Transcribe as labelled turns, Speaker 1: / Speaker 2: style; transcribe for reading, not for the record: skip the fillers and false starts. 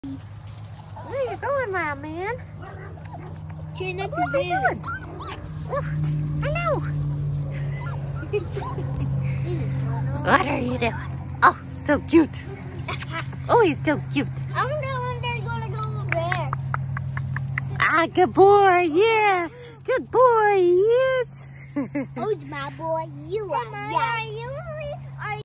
Speaker 1: Where you going, my man?
Speaker 2: Turn up
Speaker 1: What are you doing? Oh, hello. What are you doing? Oh, so cute. Oh, he's so cute.
Speaker 2: I'm the one that's gonna go over there.
Speaker 1: Ah, good boy. Yeah. Good boy. Yes.
Speaker 2: Oh, it's my boy. You are. Yeah.